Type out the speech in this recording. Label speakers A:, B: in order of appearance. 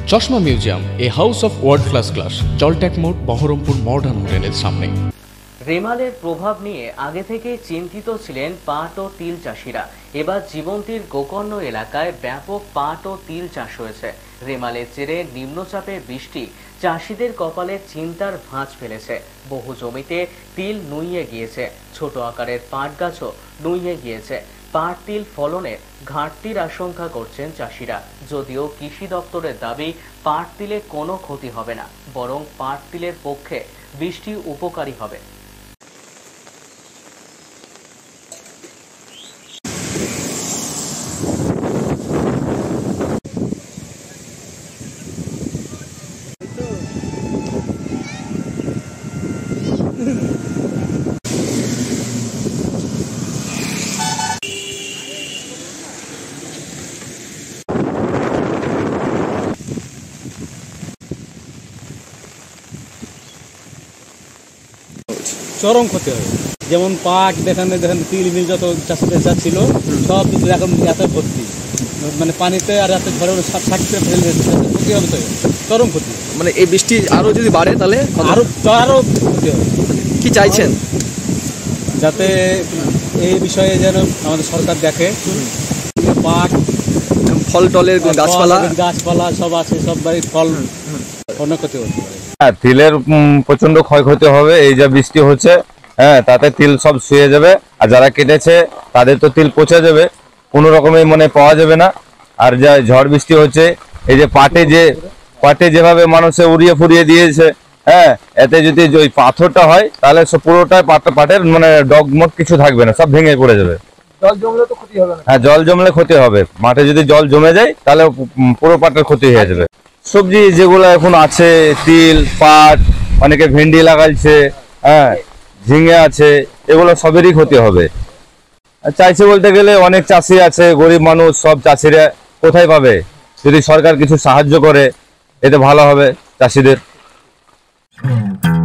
A: চশমা museum, a house of world class, জলট্যাক মোড়, বহরমপুর মডার্ন হোটেলের সামনে।
B: রেমালের প্রভাব নিয়ে আগে থেকেই চিন্তিত ছিলেন পাট ও তিল চাষিরা। এবার জীবন্তীর গোকর্ণ এলাকায় ব্যাপক পাট ও তিল চাষ হয়েছে। রেমালের জেরে নিম্নচাপের বৃষ্টি চাষিদের কপালে চিন্তার ভাঁজ ফেলেছে। বহু জমিতে তিল নুইয়ে গিয়েছে, ছোট আকারের পাট গাছও নুইয়ে গিয়েছে। পাট তিল ফলনের ঘাটতির আশঙ্কা করছেন চাষিরা। যদিও কৃষি দপ্তরের দাবি পাট তিলে কোনো ক্ষতি হবে না, বরং পাট তিলের পক্ষে বৃষ্টি উপকারী হবে।
C: চরম ক্ষতি হবে। যেমন পাট দেখেন তিল মিল যত চাষিদের ছিল সব এখন এত ভর্তি, মানে পানিতে আর এত ঝড়ে সাক্ষী ফেলে ক্ষতি হবে, তো চরম ক্ষতি।
D: মানে এই বৃষ্টি আরো যদি বাড়ে তাহলে
C: আরো ক্ষতি হবে।
D: কি চাইছেন?
C: যাতে এই বিষয়ে যেন আমাদের সরকার দেখে, পাট
D: ফল টলের গাছপালা
C: সব আছে, সব বাড়ির ফল অনেক ক্ষতি হতে পারে।
E: হ্যাঁ, তিলের প্রচন্ড ক্ষয়ক্ষতি হবে। এই যে বৃষ্টি হচ্ছে, হ্যাঁ, তাতে তিল সব শুয়ে যাবে, আর যারা কেটেছে তাদের তো তিল পচে যাবে, কোনো রকমে মানে পাওয়া যাবে না। আর যা ঝড় বৃষ্টি হচ্ছে, এই যে পাটে যেভাবে মানুষে উড়িয়ে ফুরিয়ে দিয়েছে, হ্যাঁ, এতে যদি ওই পাথরটা হয় তাহলে সব পুরোটাই পাটের মানে ডগমগ কিছু থাকবে না, সব ভেঙে পড়ে যাবে।
D: জল জমলে তো ক্ষতি হবে না?
E: হ্যাঁ, জল জমলে ক্ষতি হবে। মাঠে যদি জল জমে যায় তাহলে পুরো পাটের ক্ষতি হয়ে যাবে। সবজি যেগুলো এখন আছে, তিল, পাট, অনেকে ভেন্ডি লাগাইছে, হ্যাঁ, ঝিঙে আছে, এগুলো সবেরই ক্ষতি হবে। চাইছে বলতে গেলে অনেক চাষি আছে, গরিব মানুষ, সব চাষিরা কোথায় পাবে? যদি সরকার কিছু সাহায্য করে এতে ভালো হবে চাষিদের।